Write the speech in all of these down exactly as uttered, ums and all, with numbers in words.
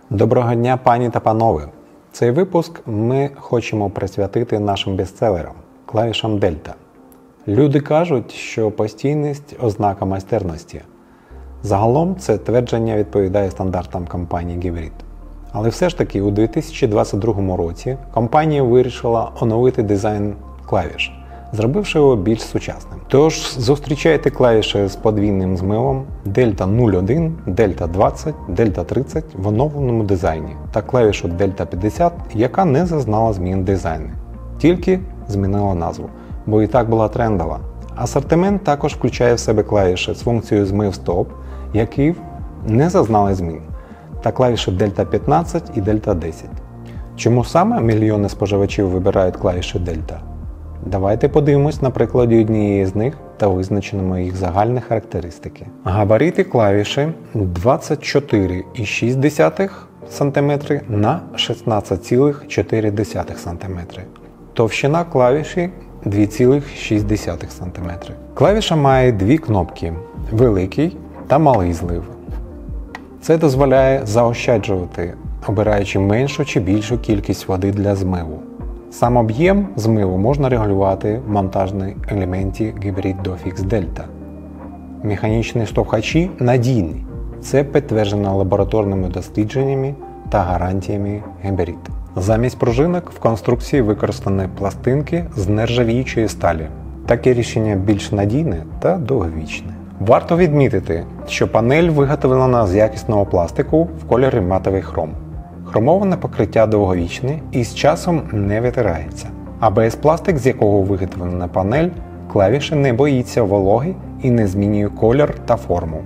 Доброго дня, пані та панове! Цей випуск ми хочемо присвятити нашим бестселерам – клавішам Delta. Люди кажуть, що постійність – ознака майстерності. Загалом це твердження відповідає стандартам компанії Geberit. Але все ж таки у дві тисячі двадцять другому році компанія вирішила оновити дизайн клавіш, зробивши його більш сучасним. Тож зустрічайте клавіші з подвійним змивом Delta нуль один, Delta двадцять, Delta тридцять в оновленому дизайні та клавішу Delta п'ятдесят, яка не зазнала змін дизайну, тільки змінила назву, бо і так була трендова. Асортимент також включає в себе клавіші з функцією змив-стоп, які не зазнали змін, та клавіші Delta п'ятнадцять і Delta десять. Чому саме мільйони споживачів вибирають клавіші Delta? Давайте подивимось на прикладі однієї з них та визначимо їх загальні характеристики. Габарити клавіші двадцять чотири цілих шість десятих сантиметра на шістнадцять цілих чотири десятих сантиметра. Товщина клавіші два цілих шість десятих сантиметра. Клавіша має дві кнопки – великий та малий злив. Це дозволяє заощаджувати, обираючи меншу чи більшу кількість води для змиву. Сам об'єм змиву можна регулювати в монтажній елементі Geberit DoFix Delta. Механічні штовхачі надійні. Це підтверджено лабораторними дослідженнями та гарантіями Geberit. Замість пружинок в конструкції використані пластинки з нержавіючої сталі. Таке рішення більш надійне та довговічне. Варто відмітити, що панель виготовлена з якісного пластику в кольорі матовий хром. Хромоване покриття довговічне і з часом не витирається. А ей бі ес-пластик, з якого виготовлена панель, клавіші не боїться вологи і не змінює колір та форму.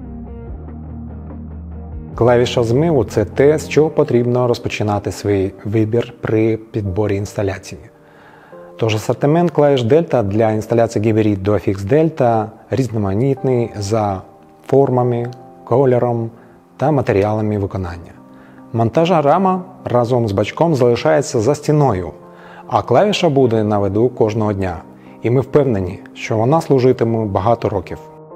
Клавіша змиву – це те, з чого потрібно розпочинати свій вибір при підборі інсталяції. Тож асортимент клавіш Delta для інсталяції Geberit DoFix Delta різноманітний за формами, кольором та матеріалами виконання. Монтажна рама разом з бачком залишається за стіною, а клавіша буде на виду кожного дня. І ми впевнені, що вона служитиме багато років.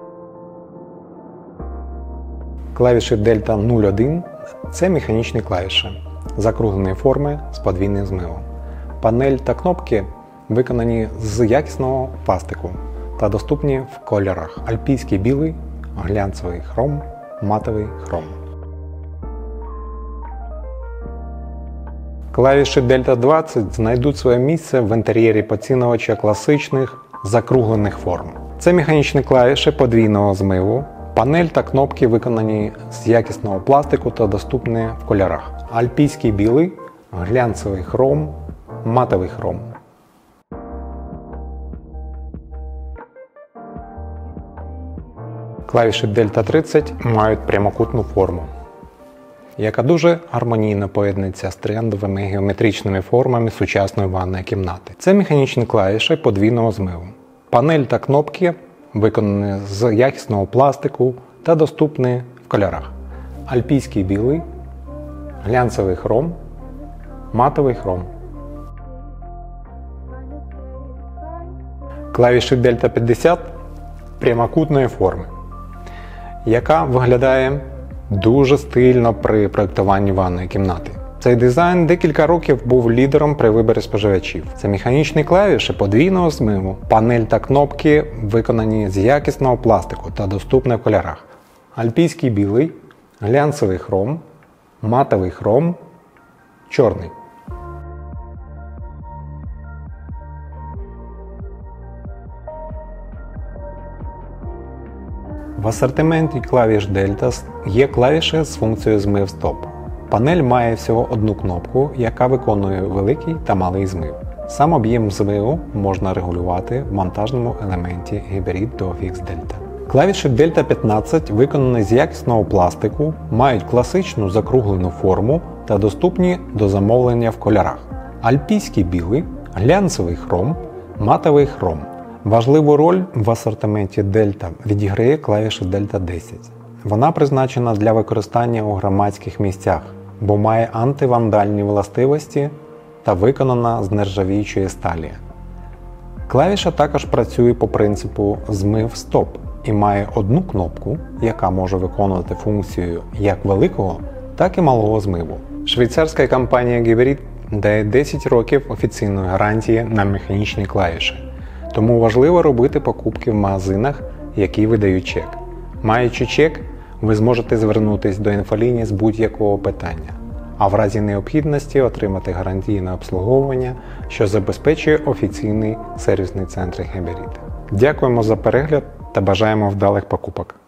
Клавіші Delta нуль один – це механічні клавіші закругленої форми з подвійним змивом. Панель та кнопки виконані з якісного пластику та доступні в кольорах альпійський білий, глянцевий хром, матовий хром. Клавіші Delta двадцять знайдуть своє місце в інтер'єрі поцінювача класичних закруглених форм. Це механічні клавіші подвійного змиву. Панель та кнопки виконані з якісного пластику та доступні в кольорах альпійський білий, глянцевий хром, матовий хром. Клавіші Delta тридцять мають прямокутну форму, яка дуже гармонійно поєднується з трендовими геометричними формами сучасної ванної кімнати. Це механічні клавіші подвійного змиву. Панель та кнопки виконані з якісного пластику та доступні в кольорах альпійський білий, глянцевий хром, матовий хром. Клавіші Delta п'ятдесят прямокутної форми, яка виглядає дуже стильно при проєктуванні ванної кімнати. Цей дизайн декілька років був лідером при виборі споживачів. Це механічні клавіші подвійного змиву. Панель та кнопки виконані з якісного пластику та доступні в кольорах альпійський білий, глянцевий хром, матовий хром, чорний. В асортименті клавіш Delta є клавіші з функцією змив-стоп. Панель має всього одну кнопку, яка виконує великий та малий змив. Сам об'єм змиву можна регулювати в монтажному елементі Geberit DoFix Delta. Клавіші Delta п'ятнадцять виконані з якісного пластику, мають класичну закруглену форму та доступні до замовлення в кольорах альпійський білий, глянцевий хром, матовий хром. Важливу роль в асортименті Delta відіграє клавіша Delta десять. Вона призначена для використання у громадських місцях, бо має антивандальні властивості та виконана з нержавіючої сталі. Клавіша також працює по принципу змив-стоп і має одну кнопку, яка може виконувати функцію як великого, так і малого змиву. Швейцарська компанія Geberit дає десять років офіційної гарантії на механічні клавіші, тому важливо робити покупки в магазинах, які видають чек. Маючи чек, ви зможете звернутися до інфолінії з будь-якого питання, а в разі необхідності отримати гарантійне обслуговування, що забезпечує офіційний сервісний центр Geberit. Дякуємо за перегляд та бажаємо вдалих покупок!